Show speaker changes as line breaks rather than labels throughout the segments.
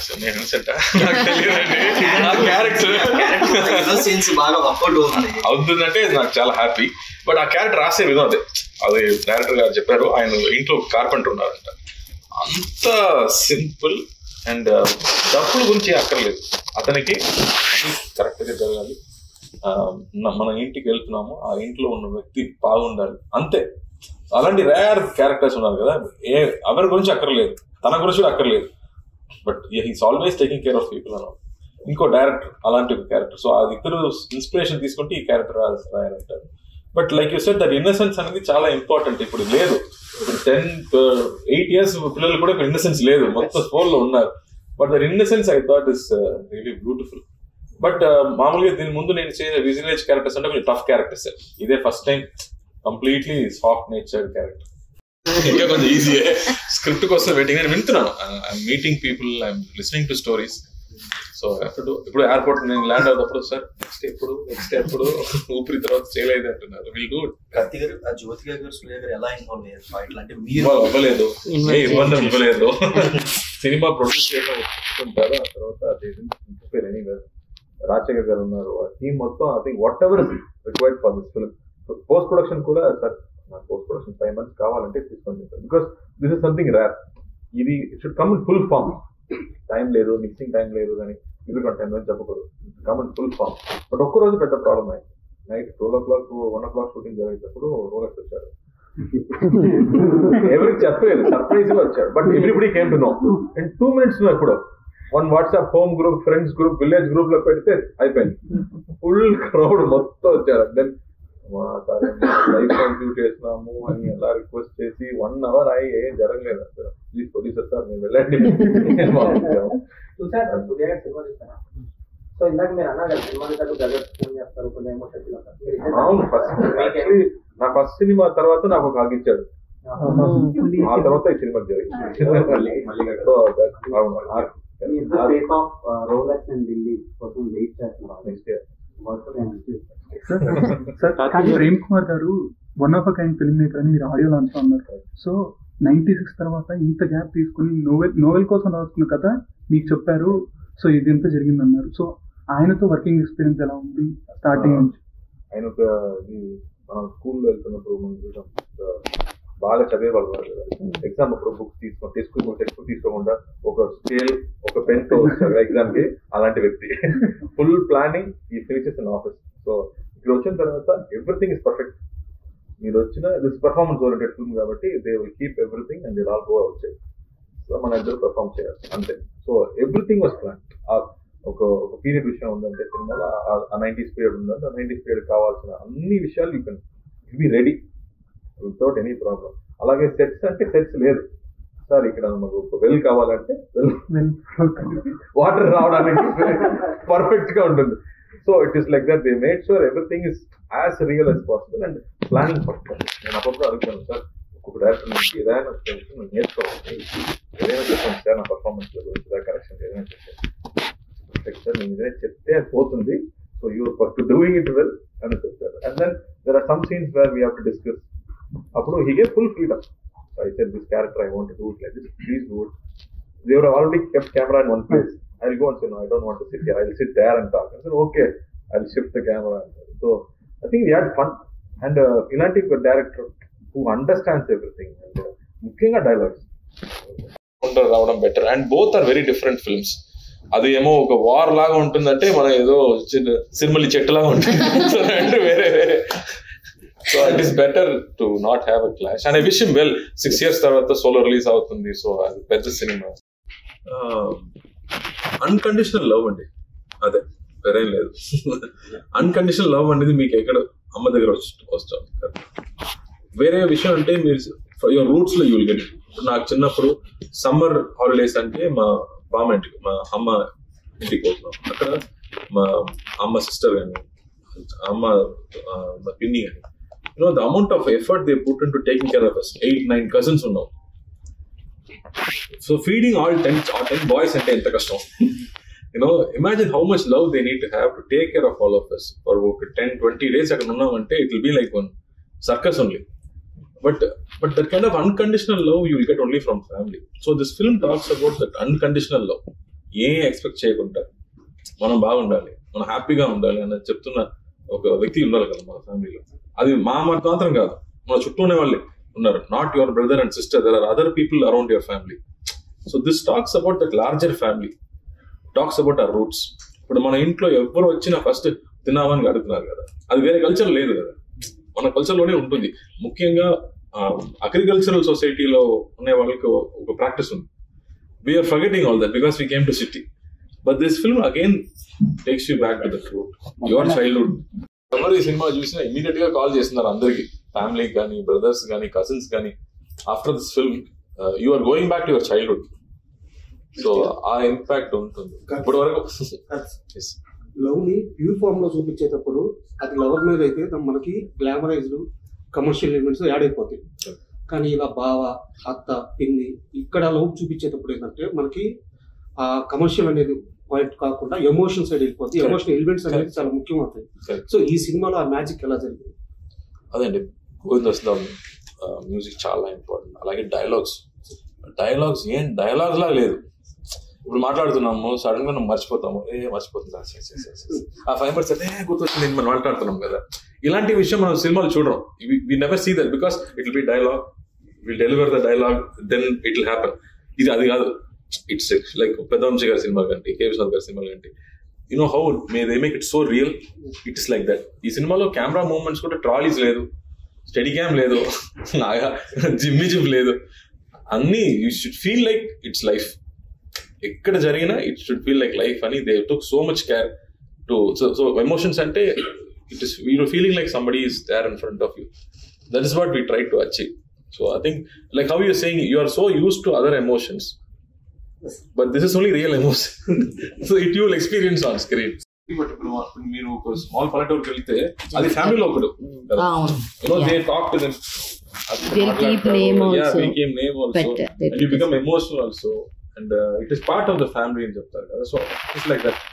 నేను innocent character అవుతుందంటే నాకు చాలా హ్యాపీ. బట్ ఆ క్యారెక్టర్ రాసే విధం అదే, అది డైరెక్టర్ గారు చెప్పారు. ఆయన ఇంట్లో కార్పెంటర్ ఉన్నారంట, అంత సింపుల్ అండ్ డబ్బుల గురించి అక్కర్లేదు అతనికి, కరెక్ట్గా జరగాలి, మన ఇంటికి వెళ్తున్నాము ఆ ఇంట్లో ఉన్న వ్యక్తి బాగుండాలి అంతే. అలాంటి రేర్ క్యారెక్టర్స్ ఉన్నారు కదా, ఎవరి గురించి అక్కర్లేదు, తన గురించి కూడా అక్కర్లేదు, but he's always taking care of people అన్నారు. ఇంకో డైరెక్టర్ అలాంటి ఒక క్యారెక్టర్, సో అది ఇద్దరు ఇన్స్పిరేషన్ తీసుకుంటే ఈ క్యారెక్టర్ రాయాలంటారు. But like you said that innocence అనేది చాలా ఇంపార్టెంట్. ఇప్పుడు లేదు, ఇప్పుడు 8 years పిల్లలు కూడా ఇప్పుడు ఇన్నసెన్స్ లేదు, మొత్తం ఫోన్లో ఉన్నారు. But that innocence I thought is really beautiful. But మామూలుగా దీని ముందు నేను చేసే విజిలేజ్ క్యారెక్టర్స్ అంటే కొంచెం టఫ్ క్యారెక్టర్స్, ఇదే first time completely soft natured character. ఇంకా కొంచెం ఈజీ స్క్రిప్ట్ కోసం వెయిటింగ్. నేను వింటున్నాను, I'm meeting people, I'm listening to stories. So ఇప్పుడు ఎయిర్పోర్ట్ నేను ల్యాండ్ అవుతప్పుడు సార్ నెక్స్ట్ ఎప్పుడు ఊపిరి తర్వాత చేయలేదు అంటున్నారు. Will do it. అవ్వలేదు, ఏ ఇబ్బంది ఇవ్వలేదు. సినిమా ప్రొడ్యూస్ చేయడం ఉంటారు, ఆ తర్వాత రాజశేఖర్ గారు ఉన్నారు, ఆ టీమ్ మొత్తం. I think whatever required for this film. Post production కూడా సార్ నాకు పోస్ట్ ప్రొడక్షన్ 5 months కావాలంటే తీసుకొని, because this is something rare. ఇది it should come in full form. Time లేదు, మిక్సింగ్ టైం లేదు, కానీ ఇది టైం అని చెప్పకూడదు, come in full form. But ఒక్కరోజు పెద్ద ప్రాబ్లం అయింది. నైట్ 12 o'clock 1 o'clock షూటింగ్ జరిగేటప్పుడు రోలెక్స్ వచ్చాడు. ఎవరికి చెప్పలేదు, సర్ప్రైజ్ గా వచ్చాడు. But everybody came to know in 2 minutes. ఎప్పుడు one WhatsApp home group, friends group, village group లో పెడితే అయిపోయింది, ఫుల్ క్రౌడ్ మొత్తం వచ్చారు. దెన్ లైఫ్ కంటిన్యూ చేస్తున్నాము అని ఎలా రిక్వెస్ట్ చేసి 1 hour అయ్యి ఏం జరగలేదు. అసలు ప్లీజ్ ప్రొడ్యూసర్ సార్ మేము వెళ్ళండి. అవును, నా ఫస్ట్ సినిమా తర్వాత నాకు ఒక ఆగిచ్చాడు, ఆ తర్వాత ఈ సినిమా జరిగింది.
Prem Kumar garu one of a kind film maker అని మీరు ఆడియో లాంచ్ అన్నారు. సో 96 తర్వాత ఇంత గ్యాప్ తీసుకుని నోవెల్ కోసం రాసుకున్న కథ మీకు చెప్పారు. సో ఇది ఎంత జరిగిందన్నారు. సో ఆయనతో వర్కింగ్ ఎక్స్పీరియన్స్ ఎలా ఉంది స్టార్టింగ్ నుంచి?
ఆయన మనం స్కూల్లో వెళ్తున్నప్పుడు బాగా చదివేవాళ్ళు కాదు కదా. ఎగ్జామ్ అప్పుడు బుక్స్ టెక్స్ట్ బుక్ తీసుకోకుండా ఒక స్కేల్, ఒక పెన్ తో వచ్చారు ఎగ్జామ్ కి. అలాంటి వ్యక్తి full planning, he finishes in office. So ఇక్కడ వచ్చిన తర్వాత ఎవ్రీథింగ్ ఇస్ పర్ఫెక్ట్. మీరు వచ్చిన దిస్ పర్ఫార్మెన్స్ ఓరియంటెడ్ ఫిల్మ్ కాబట్టి they will keep everything and they all go outside. So మన ఇద్దరు పర్ఫార్మ్ చేయాలి అంతే. So everything was plan. ఒక పీరియడ్ విషయం ఉందంటే సినిమాలో ఆ 90s పీరియడ్ ఉందంటే ఆ 90s పీరియడ్ కావాల్సిన అన్ని విషయాలు you can be ready without any problem. అలాగే సెట్స్ అంటే సెట్స్ లేదు సార్, ఇక్కడ మనకు వెల్ కావాలంటే వాటర్ రావడానికి పర్ఫెక్ట్ గా ఉంటుంది. So it is like that they made sure everything is as real as possible and planning perfect. నేను అప్పుడు అడుగుతాను సార్, ఒక్కొక్క డైరెక్టర్ నుంచి ఏదైనా నేర్చుకోవాలి, ఏదైనా చెప్పండి సార్ నా పర్ఫార్మెన్స్ గురించి, కరెక్షన్ ఏదైనా చెప్పండి సార్, నేను ఏదైనా చెప్తే అది పోతుంది. So you're doing it well అని చెప్తారు. And then there are some scenes where we have to discuss. అప్పుడు he gave full freedom. I said this character I want to do it like this, please do it. They were already kept camera in one place. I will go and say no, I don't want to sit here, I will sit there and talk. I said okay, I will shift the camera. So I think we had fun and ilanti director who understands everything and mukkanga dialogues రావడం better. And both are very different films. అది ఏమో ఒక war లాగా ఉంటుందంటే మన ఏదో సినిమలి చెట్టు లాగా ఉంటుంది. రెండు వేరే వేరే. So it is better to not have a clash. And I wish him well. 6 years తర్వాత సోలో రిలీజ్ అవుతుంది. సో అది పెద్ద సినిమా. అన్కండిషనల్ లవ్ అండి, అదే వేరేం లేదు. అన్కండిషనల్ లవ్ అనేది మీకు ఎక్కడ అమ్మ దగ్గర వస్తాం. వేరే విషయం అంటే మీరు యువర్ రూట్స్ లో యూ విల్ గెట్. నాకు చిన్నప్పుడు సమ్మర్ హాలిడేస్ అంటే మా బామ్మ ఇంటికి, మా అమ్మ ఇంటికి పోతున్నాం. అక్కడ మా అమ్మ సిస్టర్ కానీ అమ్మ మా పిన్ని కానీ, the amount of effort they put into taking care of us. 8-9 cousins ఉన్నాం. So feeding all 10 boys అంటే ఎంత కష్టం. Imagine how much love they need to have to take care of all of us. For 10-20 days అక్కడ ఉన్నామంటే it will be like one circus only. But that kind of unconditional love you will get only from family. So this film talks about that unconditional love. ఏం expect చేయకుండా మనం బాగుండాలి, మనం హ్యాపీగా ఉండాలి అన్నది చెప్తున్న ఒక వ్యక్తి ఉండాలి కదా మన ఫ్యామిలీలో. అది మా మాత్రం కాదు, మన చుట్టూ ఉండే వాళ్ళే ఉన్నారు. Not your brother and sister, there are other people around your family. So this talks about that larger family, talks about our roots. ఇప్పుడు మన ఇంట్లో ఎవరు వచ్చినా ఫస్ట్ తిన్నామని అడుగుతున్నారు కదా, అది వేరే కల్చర్ లేదు కదా, మన కల్చర్ లోనే ఉంటుంది. ముఖ్యంగా అగ్రికల్చరల్ సొసైటీలో ఉండే వాళ్ళకి ఒక ప్రాక్టీస్ ఉంది. We're forgetting all that because we came to city. But this film again takes you back to the root, your childhood. ఎవరు ఈ సినిమా చూసినా ఇమీడియట్ గా కాల్ చేస్తున్నారు అందరికి, ఫ్యామిలీకి కానీ, బ్రదర్స్ కానీ, కజిన్స్ కానీ. After this film you are going back to your childhood. So ఆ ఇంపాక్ట్ ఉంటుంది ఇప్పటి వరకు.
లవ్ ని ప్యూర్ ఫార్మ్ లో చూపించేటప్పుడు అది లవర్ మీద అయితే మనకి గ్లామరైజ్డ్ కమర్షియల్ ఎలిమెంట్స్ యాడ్ అయిపోతాయి. కానీ ఇలా బావ, అత్త, పిన్ని ఇక్కడ లవ్ చూపించేటప్పుడు ఏంటంటే మనకి ఆ కమర్షియల్ అనేది పాయింట్ కాకుండా ఎమోషన్ సైడ్ వెళ్ళిపోతుంది. ఎమోషనల్ ఎలిమెంట్స్ అనేది చాలా ముఖ్యం అవుతాయి. సో ఈ సినిమాలో ఆ మ్యాజిక్ ఎలా జరిగింది?
అదండి, గోవింద్ వస్తాం మ్యూజిక్ చాలా ఇంపార్టెంట్. అలాగే డైలాగ్స్ ఏం డైలాగ్స్ లా లేదు. ఇప్పుడు మాట్లాడుతున్నాము, సడన్ గా మనం మర్చిపోతాము, మర్చిపోతుంది ఆ 5% అంటే గుర్తొచ్చింది మనం మాట్లాడుతున్నాం కదా. ఇలాంటి విషయం మనం సినిమాలు చూడడం. We never see that because it will be dialogue, will deliver the dialogue, then it will happen. ఇది అది కాదు. ఇట్స్ లైక్ పెద్దవంశీ గారి సినిమా కంటే, కే విశ్వనాథ్ గారి సినిమా కంటే, you know how they make it so real. It's like that. ఈ సినిమాలో కెమెరా మూవ్మెంట్స్ కూడా ట్రాలీస్ లేదు, స్టెడీ క్యామ్ లేదు, జిమ్ లేదు. అన్ని you should feel like it's life. ఎక్కడ జరిగినా it should feel like life అని they took so much care to. So emotions అంటే it is you're feeling like somebody is there in front of you. That is what we try to achieve. So I think like how you're saying, you are so used to other emotions, but this is only real emotion. So it you will experience on screen. మీరు ఒక small పల్లెటూరుకి వెళ్తే అది ఫ్యామిలీలో ఒకడు, they talk to them,
they'll keep name also,
yeah, they keep name also, and you become emotional also, and it is part of the family అని చెప్తారు కదా. So it's like that.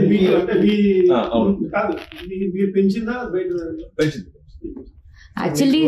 పెంచిందా
పెంచింది
యాక్చువల్లీ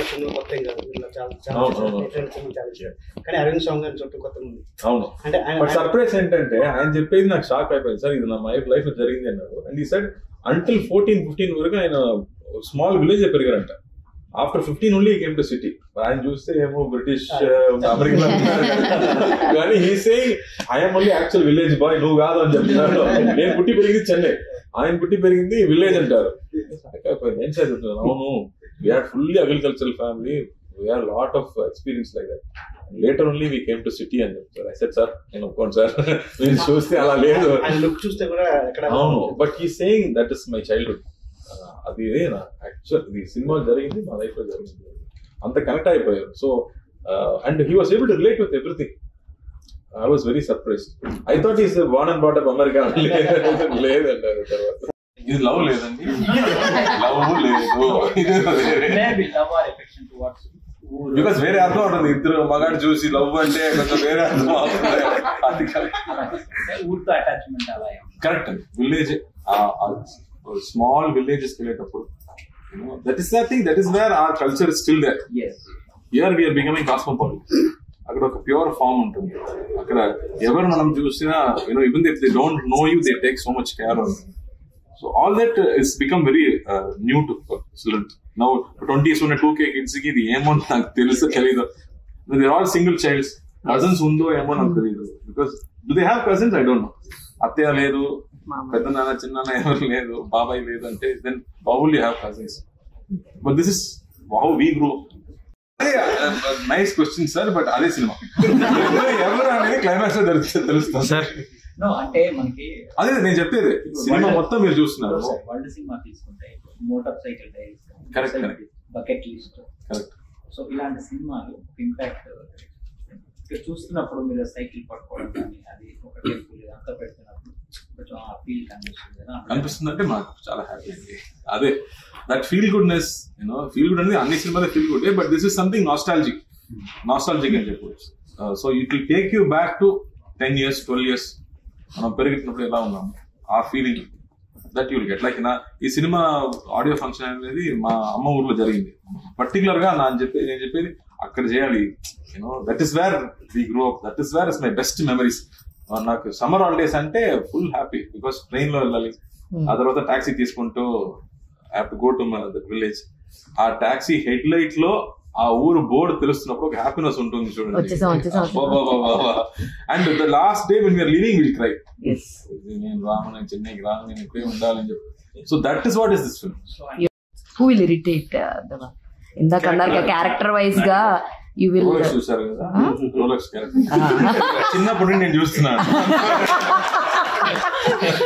కానీ అరవింద్ సాంగ్ అని చుట్టూ కొత్త ఉంది.
అవును, బట్ సర్ప్రైజ్ ఏంటంటే ఆయన చెప్పేది నాకు షాక్ అయిపోయింది. సార్ ఇది నా లైఫ్ లో జరిగింది అన్నారు. అండ్ ఈ సైడ్ అంటిల్ 14-15 వరకు ఆయన స్మాల్ విలేజ్ పెరిగారంట. After 15 only came to city. ఆయన చూస్తే ఏమో బ్రిటిష్ అమెరికా, కానీ he saying I'm only actual village boy, నువ్వు కాదు అని చెప్తున్నారు. నేను పుట్టి పెరిగింది చెన్నై, ఆయన పుట్టి పెరిగింది విలేజ్ అంటారు. ఏం చదువుతున్నాను? అవును, we're fully agricultural family, we're lot of experience like that. Later only we came to city అని చెప్తారు. ఐ సెడ్ సార్ నేను ఒప్పుకోండి సార్, మీరు చూస్తే అలా లేదు. అవును, but he saying that is my childhood. అది నా యాక్చువల్ ఇది సినిమా జరిగింది, మా లైఫ్ లో జరిగింది, అంత కనెక్ట్ అయిపోయారు. So and he was able to relate with everything. I was very surprised. I thought he's born and brought up America. లేదంటారు తర్వాత. ఇది లవ్ లేదండి, లవ్ లేదు. బికాస్ వేరే అర్థం ఉంటుంది. ఇద్దరు మగాడు చూసి లవ్ అంటే కొంచెం వేరే అర్థం అవుతుంది. అది కరెక్ట్. విలేజ్, స్మాల్ విలేజెస్ వెళ్ళేటప్పుడు that is thing, that is where our culture is still there. Here we're becoming cosmopolitan. అక్కడ ఒక ప్యూర్ ఫామ్ ఉంటుంది. అక్కడ ఎవరు మనం చూసినా even if they don't know you, they take so much care on. So all that is become very new to children. Now 20s ఉన్న 2K kids కి ఇది ఏమో నాకు తెలుసు తెలీదు. They are all single childs. Cousins ఉందో ఏమో నాకు తెలియదు. Because do they have cousins? I don't know. అత్తయ్య లేదు, పెద్ద నాన్న చిన్న ఎవరు లేదు, బాబాయ్ లేదు అంటే then how will you have cousins? But this is how we grow. Nice question sir, but అదే సినిమా ఎవరు అనేది క్లైమాక్స్ లో తెలుస్తుంది సార్.
అంటే మనకి
అదే నేను చెప్పేది. సినిమా మొత్తం మీరు చూస్తున్నారు.
వరల్డ్ సినిమా తీసుకుంటే motorcycle diaries,
correct,
bucket list,
correct.
So ఇలాంటి సినిమాలు ఇంపాక్ట్ చూస్తున్నప్పుడు మీరు సైకిల్ పట్టుకోవడం కానీ అది ఒక టెంపుల్ అంతా పెడుతున్నప్పుడు కొంచెం ఆ ఫీల్
కనిపిస్తుంది. అంటే మాకు చాలా హ్యాపీ అండి. అదే that feel goodness, feel good అనేది అన్ని సినిమాలో feel good, but this is something nostalgic అని చెప్పవచ్చు. So it will take you back to 10 years 12 years మనం పెరిగినప్పుడు ఎలా ఉన్నాము, ఆ feeling that you'll get. Like ఈ సినిమా ఆడియో ఫంక్షన్ అనేది మా అమ్మ ఊర్లో జరిగింది. పర్టికులర్ గా నేను చెప్పేది అక్కడ చేయాలి. That is where we grow up, that is where is my best memories. నాకు సమ్మర్ హాలిడేస్ అంటే ఫుల్ హ్యాపీ బికాస్ ట్రైన్ లో వెళ్ళాలి, ఆ తర్వాత టాక్సీ తీసుకుంటూ have to go to my village. ఆ టాక్సీ హెడ్ లైట్ లో ఆ ఊరు బోర్డు తెలుస్తున్నప్పుడు ఒక హ్యాపీనెస్ ఉంటుంది చూడండి. And the last day when we're leaving will cry, నేను రాను, నేను చెన్నైకి రాను, నేను ఇక్కడే ఉండాలని చెప్పి. So that is what is this film.
Who will irritate ఇందాక అన్నారు క్యారెక్టర్ వైజ్ గా యూ విల్
చూసారు కదా రోలెక్స్ క్యారెక్టర్ చిన్నప్పుడు నేను చూస్తున్నాను.